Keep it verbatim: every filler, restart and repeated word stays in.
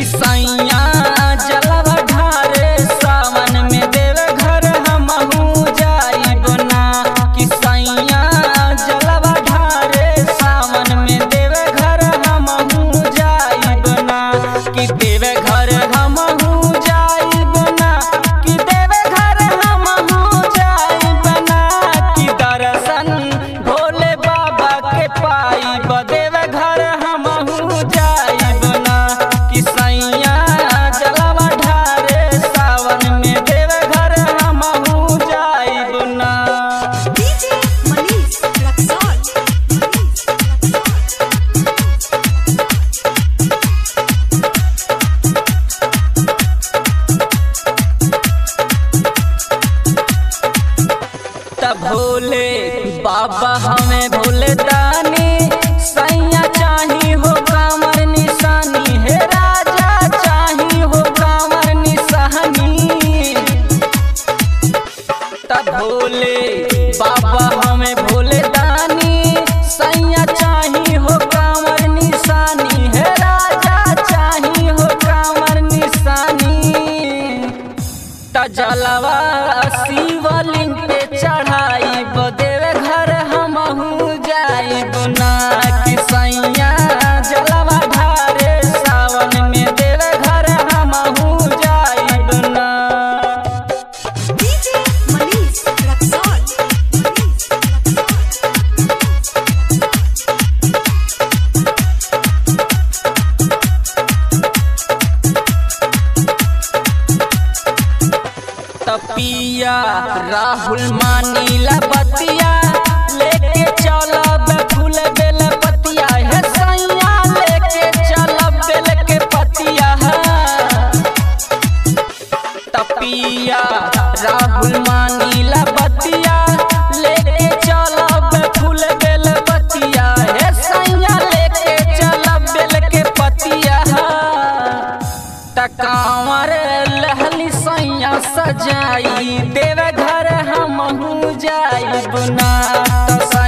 किसैया जलवा ढारे सावन में देवे घर हमहू जाइब ना। किसैया जलवा ढारे सावन में देवे घर हमहू जाइब ना। कि देवे घर हमहू जाइब ना। कि देवे घर हमहू जाइब ना। कि दर्शन भोले बाबा के पाइब देवे घर हमहू जाइब ना। किसैया जलवा ढारे सावन में देवे घर हमहू जाइब ना। डीजे मनीष रक्सौल। तब भोले बाबा हमें भोले दानी सैया चाही हो कामर निशानी। हे राजा चाही हो कामर निशानी। तब भोले बाबा हमें भोले दानी सैया चाही हो कामर निशानी। हे राजा चाही हो कामर निशानी। त जलवा शिवलिंग पे चढ़ाई देवे घर हमहू जाइब ना। किसैया जलवा ढारे सावन में देवे घर हमहू जाइब ना। डीजे मनीष रक्सौल। तपिया राहुल मानीला बतिया लेके चलब फूल बेल पतिया। हे सैया लेके चलब बेल के पतिया। तपिया राहुल मानीला बतिया लेके चलब फूल बेल पतिया। हे सैया लेके चलब बेल के पतिया। तकावर लहली सैया सजाई देवे घर हमहू जाइब ना।